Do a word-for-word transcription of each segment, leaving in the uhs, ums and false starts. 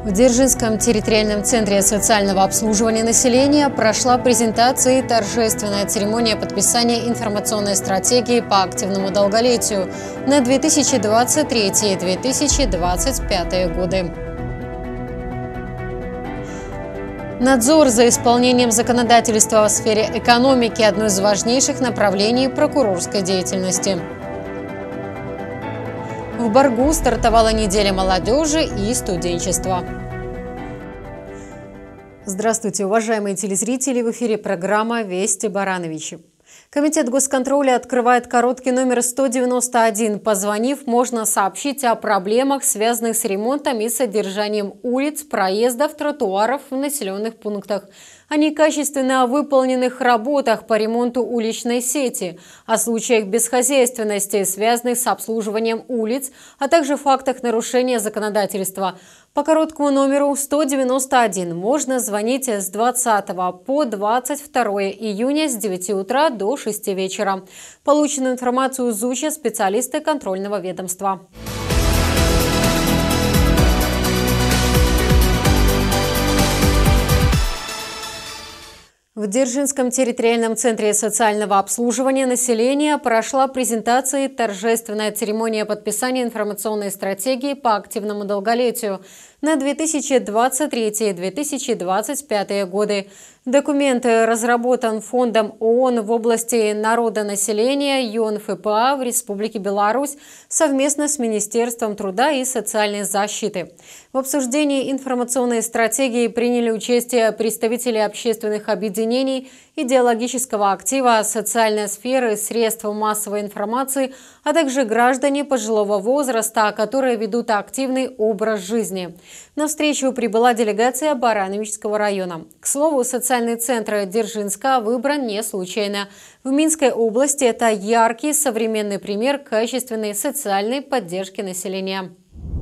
В Дзержинском территориальном центре социального обслуживания населения прошла презентация и торжественная церемония подписания информационной стратегии по активному долголетию на две тысячи двадцать третий — две тысячи двадцать пятый годы. Надзор за исполнением законодательства в сфере экономики – одно из важнейших направлений прокурорской деятельности. В Баргу стартовала неделя молодежи и студенчества. Здравствуйте, уважаемые телезрители! В эфире программа «Вести Барановичи». Комитет госконтроля открывает короткий номер сто девяносто один. Позвонив, можно сообщить о проблемах, связанных с ремонтом и содержанием улиц, проездов, тротуаров в населенных пунктах, о некачественно выполненных работах по ремонту уличной сети, о случаях бесхозяйственности, связанных с обслуживанием улиц, а также фактах нарушения законодательства. По короткому номеру сто девяносто один можно звонить с двадцатого по двадцать второе июня с девяти утра до шести вечера. Полученную информацию изучат специалисты контрольного ведомства. В Дзержинском территориальном центре социального обслуживания населения прошла презентация и торжественная церемония подписания информационной стратегии по активному долголетию на две тысячи двадцать третий — две тысячи двадцать пятый годы. Документ разработан Фондом ООН в области народонаселения ЮНФПА в Республике Беларусь совместно с Министерством труда и социальной защиты. В обсуждении информационной стратегии приняли участие представители общественных объединений, идеологического актива, социальной сферы, средств массовой информации, а также граждане пожилого возраста, которые ведут активный образ жизни. На встречу прибыла делегация Барановичского района. К слову, социальный центр Дзержинска выбран не случайно. В Минской области это яркий современный пример качественной социальной поддержки населения.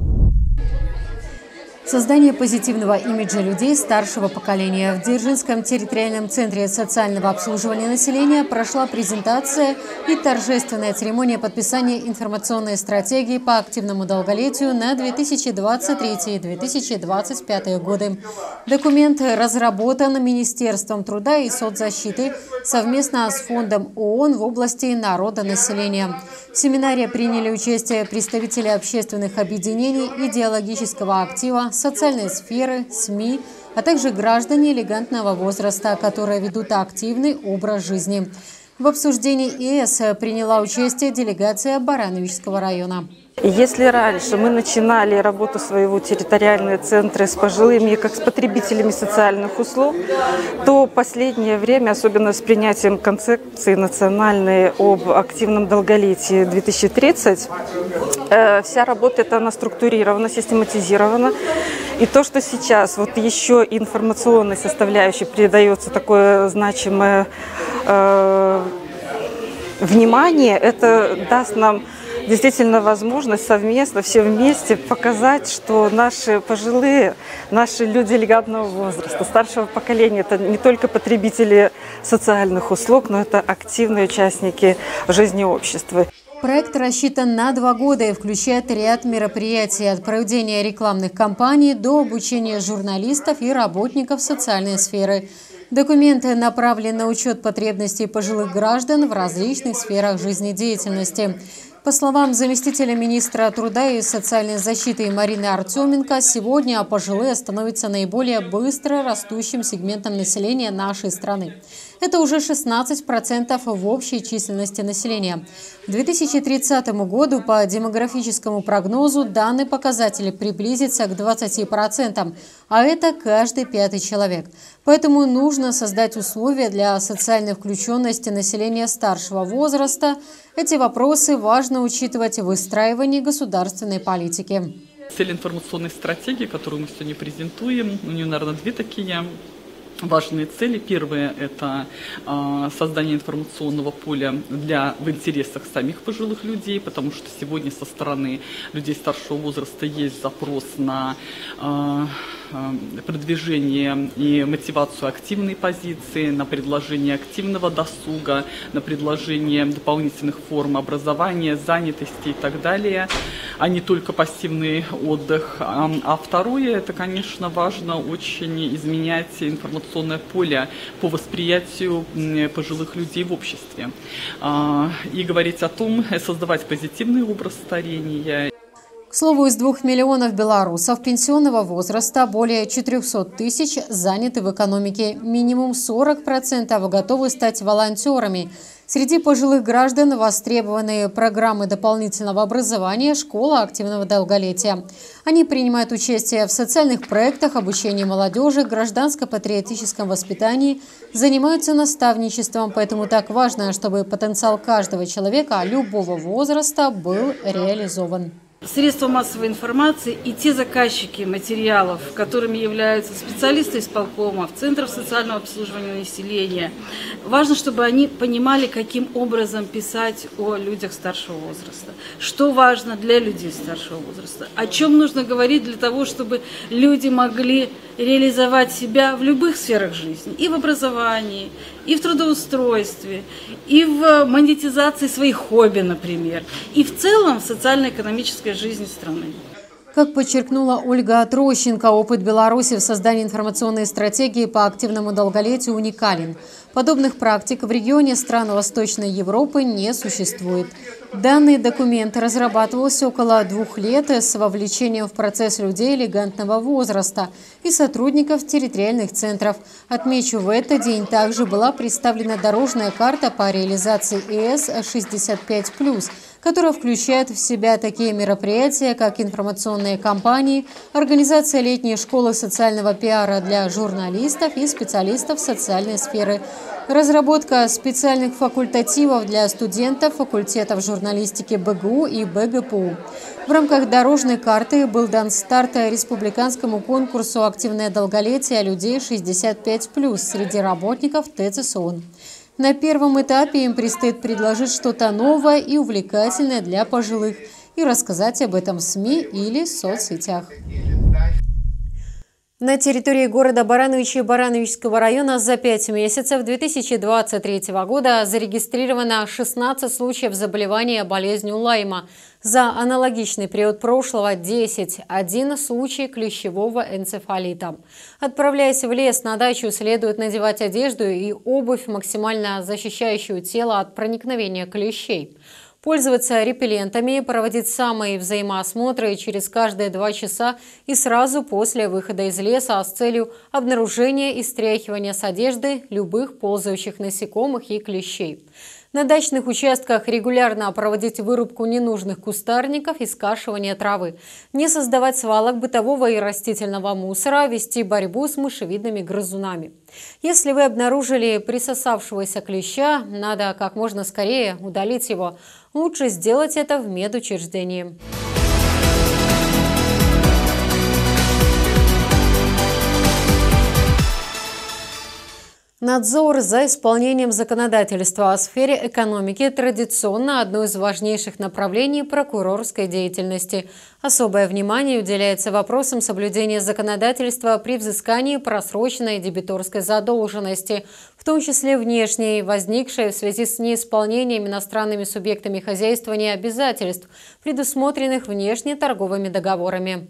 Создание позитивного имиджа людей старшего поколения. В Дзержинском территориальном центре социального обслуживания населения прошла презентация и торжественная церемония подписания информационной стратегии по активному долголетию на две тысячи двадцать третий — две тысячи двадцать пятый годы. Документ разработан Министерством труда и соцзащиты совместно с Фондом ООН в области народонаселения. В семинаре приняли участие представители общественных объединений, идеологического актива, социальной сферы, СМИ, а также граждане элегантного возраста, которые ведут активный образ жизни. В обсуждении ИЭС приняла участие делегация Барановичского района. Если раньше мы начинали работу своего территориального центра с пожилыми, как с потребителями социальных услуг, то в последнее время, особенно с принятием концепции национальной об активном долголетии две тысячи тридцать, вся работа эта она структурирована, систематизирована. И то, что сейчас вот еще информационной составляющей придается такое значимое э, внимание, это даст нам действительно возможность совместно, все вместе показать, что наши пожилые, наши люди элегантного возраста, старшего поколения, это не только потребители социальных услуг, но это активные участники жизни общества. Проект рассчитан на два года и включает ряд мероприятий от проведения рекламных кампаний до обучения журналистов и работников социальной сферы. Документы направлены на учет потребностей пожилых граждан в различных сферах жизнедеятельности. По словам заместителя министра труда и социальной защиты Марины Артеменко, сегодня пожилые становятся наиболее быстро растущим сегментом населения нашей страны. Это уже шестнадцать процентов в общей численности населения. К две тысячи тридцатому году по демографическому прогнозу данный показатель приблизится к двадцати процентам, а это каждый пятый человек. Поэтому нужно создать условия для социальной включенности населения старшего возраста. Эти вопросы важно учитывать в выстраивании государственной политики. Цель информационной стратегии, которую мы сегодня презентуем, у нее, наверное, две такие важные цели. Первое – это э, создание информационного поля для, в интересах самих пожилых людей, потому что сегодня со стороны людей старшего возраста есть запрос на э, продвижение и мотивацию активной позиции, на предложение активного досуга, на предложение дополнительных форм образования, занятости и так далее. а не только пассивный отдых. А второе, это, конечно, важно очень изменять информационное поле по восприятию пожилых людей в обществе и говорить о том, создавать позитивный образ старения. К слову, из двух миллионов белорусов пенсионного возраста более четырёхсот тысяч заняты в экономике. Минимум сорок процентов готовы стать волонтерами. Среди пожилых граждан востребованы программы дополнительного образования, школа активного долголетия. Они принимают участие в социальных проектах, обучении молодежи, гражданско-патриотическом воспитании, занимаются наставничеством. Поэтому так важно, чтобы потенциал каждого человека любого возраста был реализован. Средства массовой информации и те заказчики материалов, которыми являются специалисты исполкомов, центров социального обслуживания населения, важно, чтобы они понимали, каким образом писать о людях старшего возраста, что важно для людей старшего возраста, о чем нужно говорить для того, чтобы люди могли реализовать себя в любых сферах жизни, и в образовании, и в трудоустройстве, и в монетизации своих хобби, например, и в целом в социально-экономической жизни страны. Как подчеркнула Ольга Трощенко, опыт Беларуси в создании информационной стратегии по активному долголетию уникален. Подобных практик в регионе стран Восточной Европы не существует. Данный документ разрабатывался около двух лет с вовлечением в процесс людей элегантного возраста и сотрудников территориальных центров. Отмечу, в этот день также была представлена дорожная карта по реализации ИС шестьдесят пять плюс, которая включает в себя такие мероприятия, как информационные кампании, организация летней школы социального пиара для журналистов и специалистов социальной сферы, разработка специальных факультативов для студентов факультетов журналистики БГУ и БГПУ. В рамках дорожной карты был дан старт республиканскому конкурсу «Активное долголетие людей шестьдесят пять плюс» среди работников ТЦСОН. На первом этапе им предстоит предложить что-то новое и увлекательное для пожилых и рассказать об этом в СМИ или соцсетях. На территории города Барановичи и Барановичского района за пять месяцев две тысячи двадцать третьего года зарегистрировано шестнадцать случаев заболевания болезнью Лайма. За аналогичный период прошлого – десять. Один случай клещевого энцефалита. Отправляясь в лес, на дачу следует надевать одежду и обувь, максимально защищающую тело от проникновения клещей. Пользоваться репеллентами, проводить самые взаимоосмотры через каждые два часа и сразу после выхода из леса с целью обнаружения и стряхивания с одежды любых ползающих насекомых и клещей. На дачных участках регулярно проводить вырубку ненужных кустарников и скашивание травы. Не создавать свалок бытового и растительного мусора, вести борьбу с мышевидными грызунами. Если вы обнаружили присосавшегося клеща, надо как можно скорее удалить его. Лучше сделать это в медучреждении. Надзор за исполнением законодательства о сфере экономики традиционно одно из важнейших направлений прокурорской деятельности. Особое внимание уделяется вопросам соблюдения законодательства при взыскании просроченной дебиторской задолженности, в том числе внешней, возникшей в связи с неисполнением иностранными субъектами хозяйствования обязательств, предусмотренных внешнеторговыми договорами.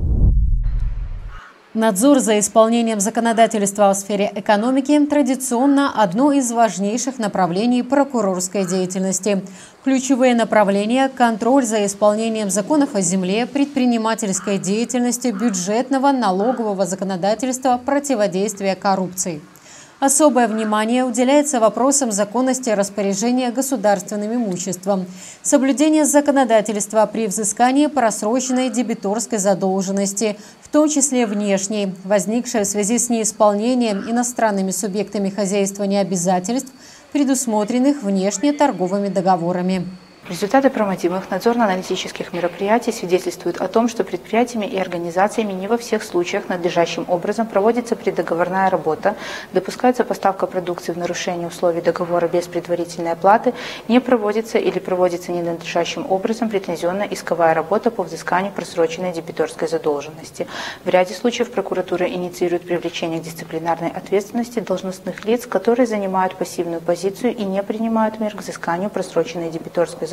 Надзор за исполнением законодательства в сфере экономики традиционно одно из важнейших направлений прокурорской деятельности. Ключевые направления – контроль за исполнением законов о земле, предпринимательской деятельности, бюджетного, налогового законодательства, противодействия коррупции. Особое внимание уделяется вопросам законности распоряжения государственным имуществом, соблюдение законодательства при взыскании просроченной дебиторской задолженности, в том числе внешней, возникшей в связи с неисполнением иностранными субъектами хозяйствования обязательств, предусмотренных внешнеторговыми договорами. Результаты проводимых надзорно-аналитических мероприятий свидетельствуют о том, что предприятиями и организациями не во всех случаях надлежащим образом проводится преддоговорная работа, допускается поставка продукции в нарушение условий договора без предварительной оплаты, не проводится или проводится ненадлежащим образом претензионно-исковая работа по взысканию просроченной дебиторской задолженности. В ряде случаев прокуратура инициирует привлечение к дисциплинарной ответственности должностных лиц, которые занимают пассивную позицию и не принимают мер к взысканию просроченной дебиторской задолженности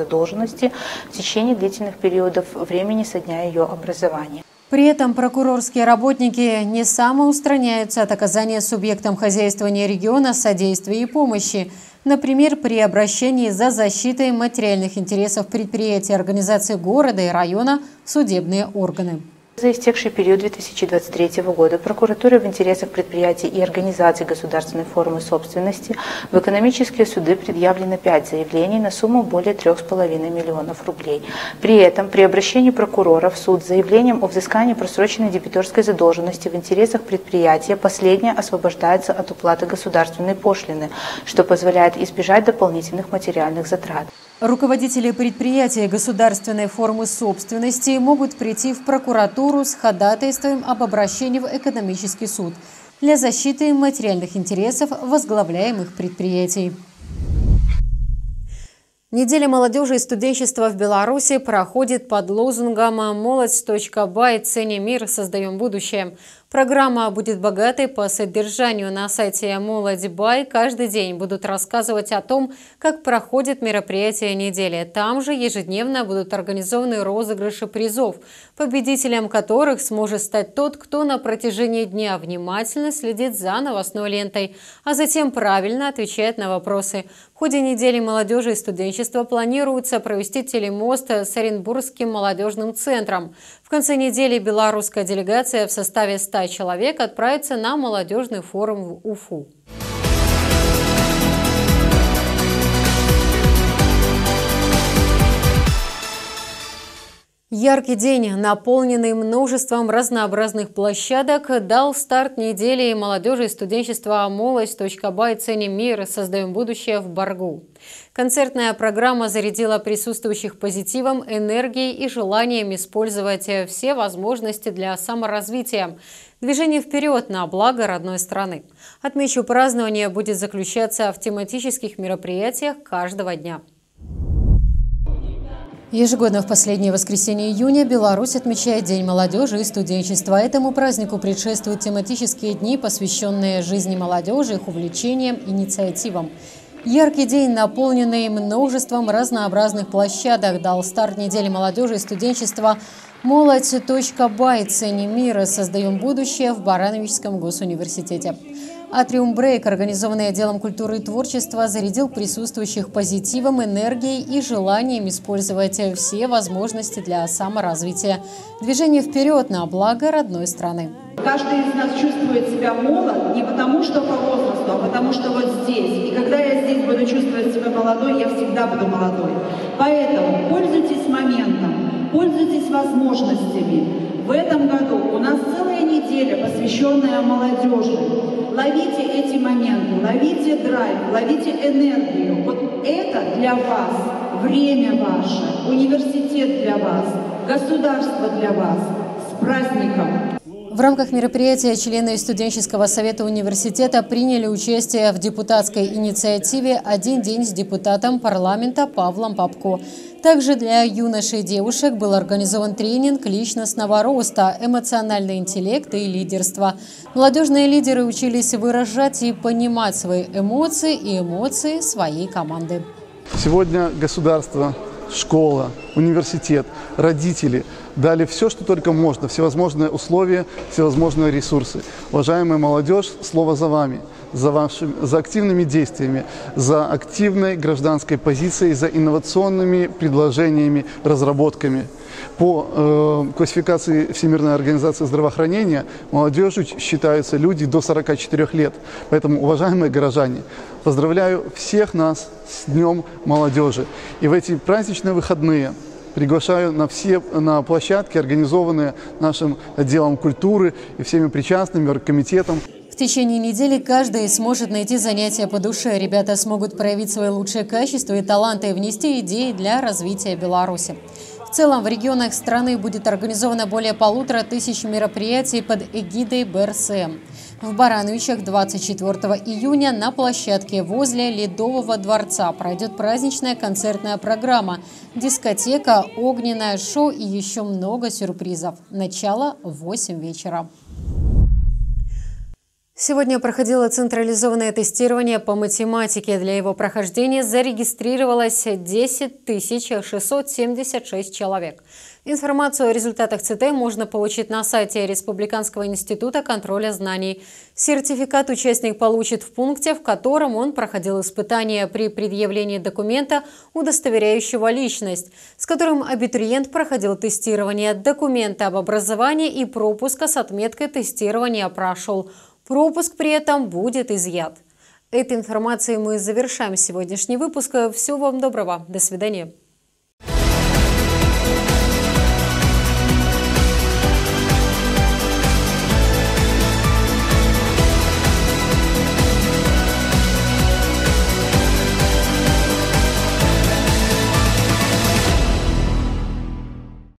задолженности в течение длительных периодов времени со дня ее образования. При этом прокурорские работники не самоустраняются от оказания субъектам хозяйствования региона содействия и помощи. Например, при обращении за защитой материальных интересов предприятий, организаций города и района в судебные органы. За истекший период две тысячи двадцать третьего года прокуратуре в интересах предприятий и организаций государственной формы собственности в экономические суды предъявлено пять заявлений на сумму более трёх с половиной миллионов рублей. При этом при обращении прокурора в суд с заявлением о взыскании просроченной дебиторской задолженности в интересах предприятия последнее освобождается от уплаты государственной пошлины, что позволяет избежать дополнительных материальных затрат. Руководители предприятий государственной формы собственности могут прийти в прокуратуру с ходатайством об обращении в экономический суд для защиты материальных интересов возглавляемых предприятий. Неделя молодежи и студенчества в Беларуси проходит под лозунгом «Молодь точка бай. Ценим мир, создаем будущее». Программа будет богатой по содержанию. На сайте «Молодь Бай» каждый день будут рассказывать о том, как проходит мероприятие недели. Там же ежедневно будут организованы розыгрыши призов, победителем которых сможет стать тот, кто на протяжении дня внимательно следит за новостной лентой, а затем правильно отвечает на вопросы. В ходе недели молодежи и студенчества планируется провести телемост с Оренбургским молодежным центром. В конце недели белорусская делегация в составе ста человек отправится на молодежный форум в Уфу. Яркий день, наполненный множеством разнообразных площадок, дал старт недели молодежи и студенчества «Молодь точка бай. Ценим мир, создаем будущее» в Баргу. Концертная программа зарядила присутствующих позитивом, энергией и желанием использовать все возможности для саморазвития. Движение вперед на благо родной страны. Отмечу, празднование будет заключаться в тематических мероприятиях каждого дня. Ежегодно в последнее воскресенье июня Беларусь отмечает День молодежи и студенчества. Этому празднику предшествуют тематические дни, посвященные жизни молодежи, их увлечениям, инициативам. Яркий день, наполненный множеством разнообразных площадок, дал старт недели молодежи и студенчества «Молодь точка бай. Ценим мир, создаем будущее» в Барановичском госуниверситете. Атриум Брейк, организованный отделом культуры и творчества, зарядил присутствующих позитивом, энергией и желанием использовать все возможности для саморазвития. Движение вперед на благо родной страны. Каждый из нас чувствует себя молод не потому, что по возрасту, а потому, что вот здесь. И когда я здесь буду чувствовать себя молодой, я всегда буду молодой. Поэтому пользуйтесь моментом, пользуйтесь возможностями. В этом году у нас целая неделя, посвященная молодежи. Ловите эти моменты, ловите драйв, ловите энергию. Вот это для вас, время ваше, университет для вас, государство для вас. С праздником! В рамках мероприятия члены студенческого совета университета приняли участие в депутатской инициативе «Один день с депутатом парламента Павлом Попко». Также для юношей и девушек был организован тренинг личностного роста, эмоциональный интеллект и лидерство. Молодежные лидеры учились выражать и понимать свои эмоции и эмоции своей команды. Сегодня государство, школа, университет, родители дали все, что только можно, всевозможные условия, всевозможные ресурсы. Уважаемая молодежь, слово за вами, за, вашими, за активными действиями, за активной гражданской позицией, за инновационными предложениями, разработками. По э, классификации Всемирной организации здравоохранения молодежью считаются люди до сорока четырёх лет. Поэтому, уважаемые горожане, поздравляю всех нас с Днем молодежи. И в эти праздничные выходные приглашаю на все на площадки, организованные нашим отделом культуры и всеми причастными, оргкомитетом. В течение недели каждый сможет найти занятия по душе. Ребята смогут проявить свои лучшие качества и таланты и внести идеи для развития Беларуси. В целом в регионах страны будет организовано более полутора тысяч мероприятий под эгидой бэ эр эс эм. В Барановичах двадцать четвёртого июня на площадке возле Ледового дворца пройдет праздничная концертная программа, дискотека, огненное шоу и еще много сюрпризов. Начало в восемь вечера. Сегодня проходило централизованное тестирование по математике. Для его прохождения зарегистрировалось десять тысяч шестьсот семьдесят шесть человек. Информацию о результатах ЦТ можно получить на сайте Республиканского института контроля знаний. Сертификат участник получит в пункте, в котором он проходил испытания при предъявлении документа, удостоверяющего личность, с которым абитуриент проходил тестирование, документа об образовании и пропуска с отметкой «Тестирование прошел». Пропуск при этом будет изъят. Этой информацией мы завершаем сегодняшний выпуск. Всего вам доброго. До свидания.